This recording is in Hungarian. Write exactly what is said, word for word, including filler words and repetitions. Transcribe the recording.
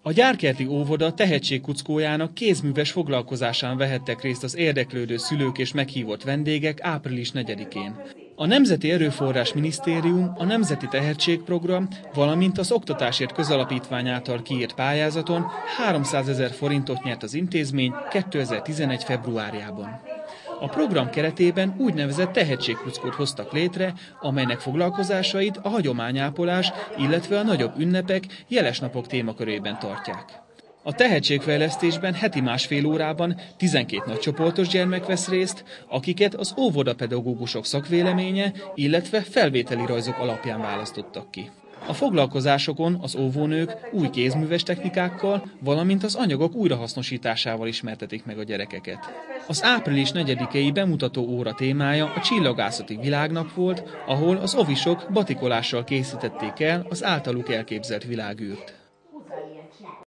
A Gyárkerti óvoda tehetségkuckójának kézműves foglalkozásán vehettek részt az érdeklődő szülők és meghívott vendégek április negyedikén. A Nemzeti Erőforrás Minisztérium, a Nemzeti Tehetségprogram, valamint az Oktatásért Közalapítvány által kiírt pályázaton háromszázezer forintot nyert az intézmény kétezer-tizenegy februárjában. A program keretében úgynevezett tehetségkuckót hoztak létre, amelynek foglalkozásait a hagyományápolás, illetve a nagyobb ünnepek, jeles napok témakörében tartják. A tehetségfejlesztésben heti másfél órában tizenkét nagycsoportos gyermek vesz részt, akiket az óvodapedagógusok szakvéleménye, illetve felvételi rajzok alapján választottak ki. A foglalkozásokon az óvónők új kézműves technikákkal, valamint az anyagok újrahasznosításával ismertetik meg a gyerekeket. Az április negyedikei bemutató óra témája a csillagászati világnap volt, ahol az ovisok batikolással készítették el az általuk elképzelt világűrt.